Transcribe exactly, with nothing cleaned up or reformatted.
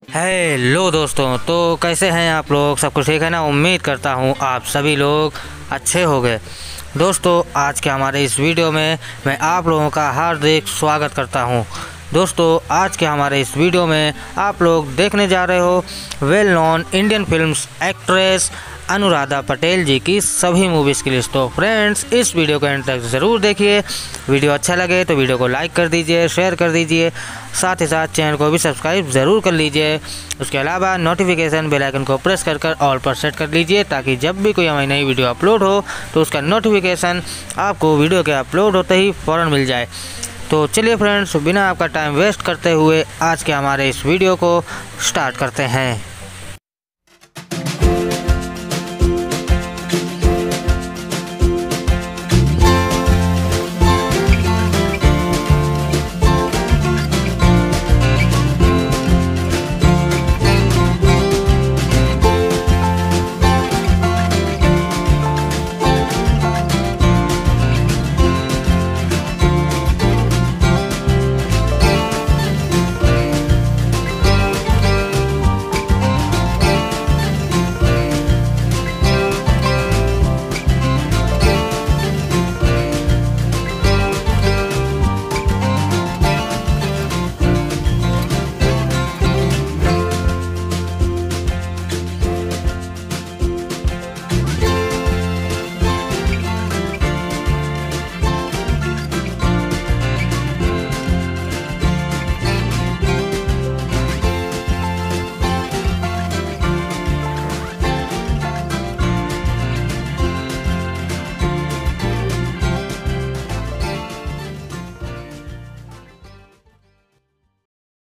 Hello दोस्तों, तो कैसे हैं आप लोग? सब कुछ ठीक है ना? उम्मीद करता हूँ आप सभी लोग अच्छे हो गए। दोस्तों, आज के हमारे इस वीडियो में मैं आप लोगों का हार्दिक स्वागत करता हूँ। दोस्तों, आज के हमारे इस वीडियो में आप लोग देखने जा रहे हो well known Indian films actress Anuradha Patel ji की सभी मूवीज़ की लिस्ट। तो फ्रेंड्स, इस वीडियो को एंड तक ज़रूर देखिए। वीडियो अच्छा लगे तो वीडियो को लाइक कर दीजिए, शेयर कर दीजिए, साथ ही साथ चैनल को भी सब्सक्राइब ज़रूर कर लीजिए। उसके अलावा नोटिफिकेशन बेल आइकन को प्रेस कर कर ऑल पर सेट कर लीजिए, ताकि जब भी कोई हमारी नई वीडियो अपलोड हो तो उसका नोटिफिकेशन आपको वीडियो के अपलोड होते ही फ़ौरन मिल जाए। तो चलिए फ्रेंड्स, बिना आपका टाइम वेस्ट करते हुए आज के हमारे इस वीडियो को स्टार्ट करते हैं।